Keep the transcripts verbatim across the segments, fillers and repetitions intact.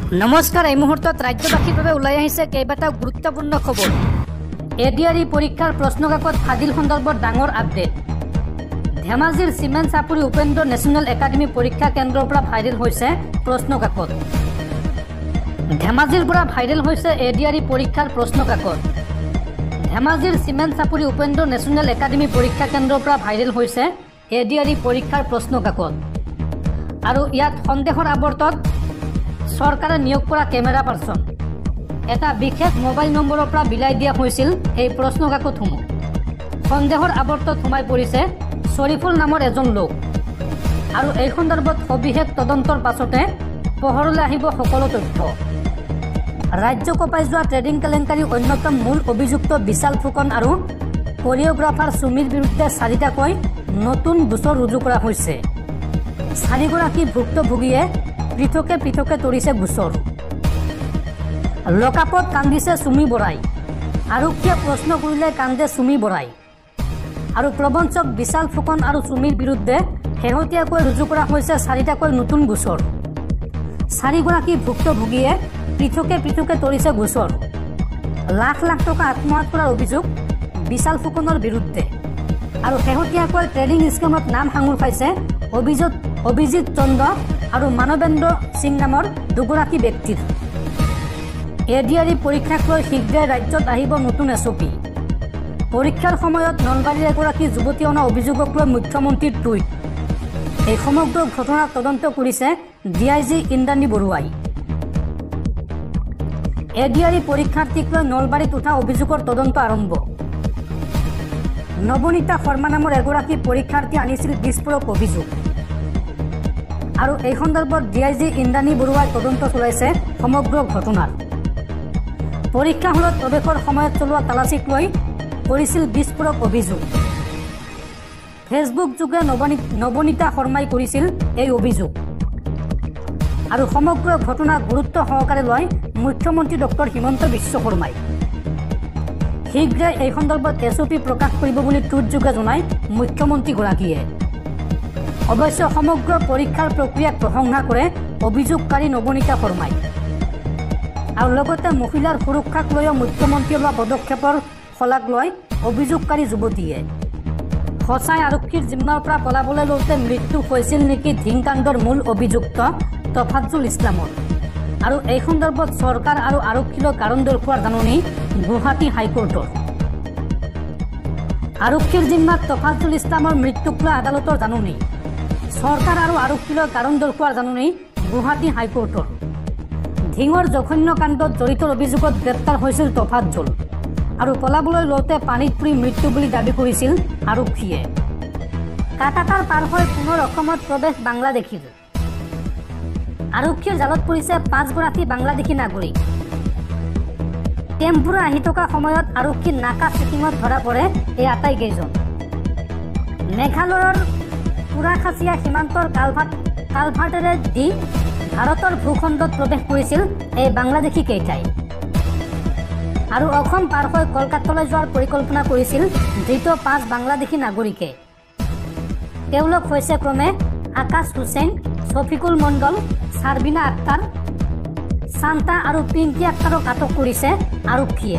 নমস্কাৰ এই মুহূৰ্তত ৰাজ্যবাসীৰ বাবে ওলাই আহিছে কেইবাটাও গুৰুত্বপূৰ্ণ খবৰ। এডিআৰই পৰীক্ষাৰ প্ৰশ্নকাকত ফাদিল সন্দৰ্ভত ডাঙৰ আপডেট। ধেমাজিৰ চিমেণ্ট চাপুৰী উপেন্দ্ৰ নেশ্যনেল একাডেমী পৰীক্ষা কেন্দ্ৰৰ পৰা ভাইৰেল হৈছে প্ৰশ্নকাকত। ধেমাজিৰ পৰা ভাইৰেল হৈছে এডিআৰই পৰীক্ষাৰ প্ৰশ্নকাকত। ধেমাজিৰ চিমেণ্ট চাপুৰী উপেন্দ্ৰ নেশ্যনেল একাডেমী পৰীক্ষা কেন্দ্ৰৰ পৰা ভাইৰেল হৈছে এডিআৰই পৰীক্ষাৰ প্ৰশ্নকাকত। আৰু ইয়াত সন্দেহৰ আৱৰ্তত চৰকাৰে নিয়োগ কৰা কেমেৰা পাৰ্চন এটা বিশেষ মোবাইল নম্বৰৰ পৰা বিলাই দিয়া হৈছিল এই প্ৰশ্নকাকতসমূহ। সন্দেহৰ আৱৰ্তত সোমাই পৰিছে শৰীফুল নামৰ এজন লোক। আৰু এই সন্দৰ্ভত সবিশেষ তদন্তৰ পাছতে পোহৰলৈ আহিব সকলো তথ্য। ৰাজ্য কঁপাই যোৱা ট্ৰেডিং কেলেংকাৰীৰ অন্যতম মূল অভিযুক্ত বিশাল ফুকন আৰু কৰিঅ'গ্ৰাফাৰ সুমিৰ বিৰুদ্ধে চাৰিটাকৈ নতুন গোচৰ ৰুজু কৰা হৈছে। চাৰিগৰাকী ভুক্তভোগীয়ে পৃথকে পৃথকে তৰিছে গোচৰ। লকআপত কান্দিছে সুমি বৰাই। আৰক্ষীয়ে প্ৰশ্ন কৰিলে কান্দে সুমি বৰাই। আৰু প্ৰবঞ্চক বিশাল ফুকন আৰু সুমিৰ বিৰুদ্ধে শেহতীয়াকৈ ৰুজু কৰা হৈছে চাৰিটাকৈ নতুন গোচৰ। চাৰিগৰাকী ভুক্তভোগীয়ে পৃথকে পৃথকে তৰিছে গোচৰ। লাখ লাখ টকা আত্মসাৎ কৰাৰ অভিযোগ বিশাল ফুকনৰ বিৰুদ্ধে। আৰু শেহতীয়াকৈ ট্ৰেডিং স্কেমত নাম সাঙুৰ পাইছে অভিজিত অভিজিত চন্দ্ৰ আৰু মানৱেন্দ্ৰ সিং নামৰ দুগৰাকী ব্যক্তিৰ। এডিআৰই পৰীক্ষাক লৈ শীঘ্ৰে ৰাজ্যত আহিব নতুন এছঅপি। পৰীক্ষাৰ সময়ত নলবাৰীৰ এগৰাকী যুৱতী অনা অভিযোগক লৈ মুখ্যমন্ত্ৰীৰ টুইট। এই সমগ্ৰ ঘটনা তদন্ত কৰিছে ডি আই জি ইন্দ্ৰাণী বৰুৱাই। এডিআৰই পৰীক্ষাৰ্থীক লৈ নলবাৰীত উঠা অভিযোগৰ তদন্ত আৰম্ভ। নৱনীতা শৰ্মা নামৰ এগৰাকী পৰীক্ষাৰ্থী আনিছিল বিস্ফোৰক অভিযোগ। আৰু এই সন্দৰ্ভত ডি আই জি ইন্দ্ৰাণী বৰুৱাই তদন্ত চলাইছে সমগ্ৰ ঘটনাৰ। পৰীক্ষা হলত প্ৰৱেশৰ সময়ত চলোৱা তালাচীক লৈ কৰিছিল বিস্ফোৰক অভিযোগ। ফেচবুক যোগে নৱনীতা শৰ্মাই কৰিছিল এই অভিযোগ। আৰু সমগ্ৰ ঘটনা গুৰুত্ব সহকাৰে লয় মুখ্যমন্ত্ৰী ডক্টৰ হিমন্ত বিশ্ব শৰ্মাই। শীঘ্ৰে এই সন্দৰ্ভত এছঅপি প্ৰকাশ কৰিব বুলি টুইট যোগে জনায় মুখ্যমন্ত্ৰীগৰাকীয়ে। অৱশ্যে সমগ্ৰ পৰীক্ষাৰ প্ৰক্ৰিয়াক প্ৰশংসা কৰে অভিযোগকাৰী নৱনীতা শৰ্মাই। আৰু লগতে মহিলাৰ সুৰক্ষাক লৈও মুখ্যমন্ত্ৰীয়ে লোৱা পদক্ষেপৰ শলাগ লয় অভিযোগকাৰী যুৱতীয়ে। সঁচাই আৰক্ষীৰ জিম্মাৰ পৰা পলাবলৈ লওঁতে মৃত্যু হৈছিল নেকি ধিংকাণ্ডৰ মূল অভিযুক্ত তফাজ্জুল ইছলামৰ। আৰু এই সন্দৰ্ভত চৰকাৰ আৰু আৰক্ষীলৈ কাৰণ দৰ্শোৱাৰ জাননী গুৱাহাটী হাইকোৰ্টৰ। আৰক্ষীৰ জিম্মাত তফাজ্জুল ইছলামৰ মৃত্যুক লৈ আদালতৰ জাননী। চৰকাৰ আৰু আৰক্ষীলৈ কাৰণ দৰ্শোৱাৰ জাননী গুৱাহাটী হাইকোৰ্টৰ। ধিঙৰ জঘন্য কাণ্ডত জড়িতৰ অভিযোগত গ্ৰেপ্তাৰ হৈছিল তফাজ্জুল। আৰু পলাবলৈ লওঁতে পানীত পৰি মৃত্যু বুলি দাবী কৰিছিল আৰক্ষীয়ে। কাটাতাৰ পাৰ হৈ পুনৰ অসমত প্ৰৱেশ বাংলাদেশীৰ। আৰক্ষীৰ জালত পৰিছে পাঁচগৰাকী বাংলাদেশী নাগৰিক। টেম্পুৰে আহি থকা সময়ত আৰক্ষীৰ নাকা চেকিঙত ধৰা পৰে এই আটাইকেইজন। মেঘালয়ৰ পুৰাখাচিয়া সীমান্তৰ কালভাৰ্ট কালভাৰ্টেৰে দি ভাৰতৰ ভূখণ্ডত প্ৰৱেশ কৰিছিল এই বাংলাদেশী কেইটাই। আৰু অসম পাৰ হৈ কলকাতালৈ যোৱাৰ পৰিকল্পনা কৰিছিল ধৃত পাঁচ বাংলাদেশী নাগৰিকে। তেওঁলোক হৈছে ক্ৰমে আকাশ হুছেইন, শফিকুল মণ্ডল, চাৰবিনা আক্তাৰ, শান্তা আৰু পিংকি আক্তাৰক আটক কৰিছে আৰক্ষীয়ে।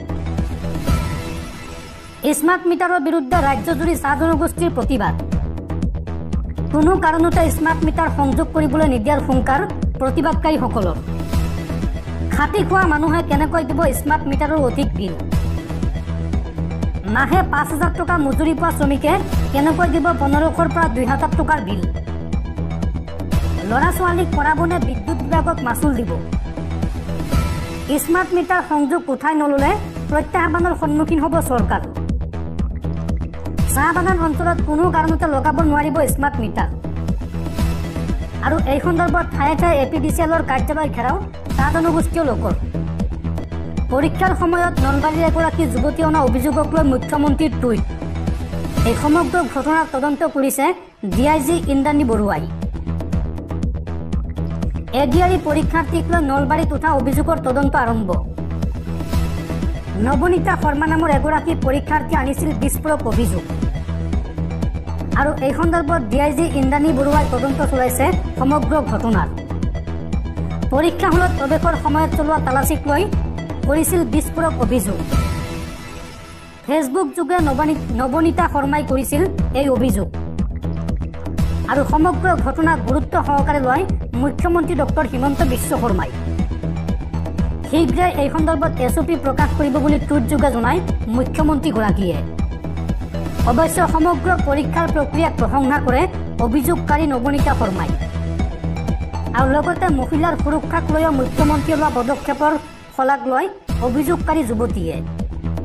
স্মাৰ্ট মিটাৰৰ বিৰুদ্ধে ৰাজ্যজুৰি চাহ জনগোষ্ঠীৰ প্ৰতিবাদ। কোনো কাৰণতে স্মাৰ্ট মিটাৰ সংযোগ কৰিবলৈ নিদিয়াৰ হুংকাৰ প্ৰতিবাদকাৰীসকলৰ। খাটি খোৱা মানুহে কেনেকৈ দিব স্মাৰ্ট মিটাৰৰ অধিক বিল। মাহে পাঁচ হাজাৰ টকা মজুৰি পোৱা শ্ৰমিকে কেনেকৈ দিব পোন্ধৰশৰ পৰা দুই হাজাৰ টকাৰ বিল। ল'ৰা ছোৱালীক পঢ়াবনে বিদ্যুৎ বিভাগক মাচুল দিব। স্মাৰ্ট মিটাৰ সংযোগ উঠাই নল'লে প্ৰত্যাহ্বানৰ সন্মুখীন হ'ব চৰকাৰ। চাহ বাগান অঞ্চলত কোনো কাৰণতে লগাব নোৱাৰিব স্মাৰ্ট মিটাৰ। আৰু এই সন্দৰ্ভত ঠায়ে ঠায়ে এ পি ডি চি এলৰ কাৰ্যালয় ঘেৰাও চাহ জনগোষ্ঠীয় লোকৰ। পৰীক্ষাৰ সময়ত নলবাৰীৰ এগৰাকী যুৱতী অনা অভিযোগক লৈ মুখ্যমন্ত্ৰীৰ টুইট। এই সমগ্ৰ ঘটনাৰ তদন্ত কৰিছে ডি আই জি ইন্দ্ৰাণী বৰুৱাই। এডিআৰই পৰীক্ষাৰ্থীক লৈ নলবাৰীত উঠা অভিযোগৰ তদন্ত আৰম্ভ। নৱনীতা শৰ্মা নামৰ এগৰাকী পৰীক্ষাৰ্থী আনিছিল বিস্ফোৰক অভিযোগ। আৰু এই সন্দৰ্ভত ডি আই জি ইন্দ্ৰাণী বৰুৱাই তদন্ত চলাইছে সমগ্ৰ ঘটনাৰ। পৰীক্ষা হলত প্ৰৱেশৰ সময়ত চলোৱা তালাচীক লৈ কৰিছিল বিস্ফোৰক অভিযোগ। ফেচবুক যোগে নৱনীতা শৰ্মাই কৰিছিল এই অভিযোগ আৰু সমগ্ৰ ঘটনাক গুৰুত্ব সহকাৰে লয় মুখ্যমন্ত্ৰী ডক্টৰ হিমন্ত বিশ্ব শৰ্মাই। শীঘ্ৰে এই সন্দৰ্ভত এছ অ' পি প্ৰকাশ কৰিব বুলি টুইট যোগে জনায় মুখ্যমন্ত্ৰীগৰাকীয়ে। অৱশ্যে সমগ্ৰ পৰীক্ষাৰ প্ৰক্ৰিয়াক প্ৰশংসা কৰে অভিযোগকাৰী নৱনীতা শৰ্মাই আৰু লগতে মহিলাৰ সুৰক্ষাক লৈও মুখ্যমন্ত্ৰীয়ে লোৱা পদক্ষেপৰ শলাগ লয় অভিযোগকাৰী যুৱতীয়ে।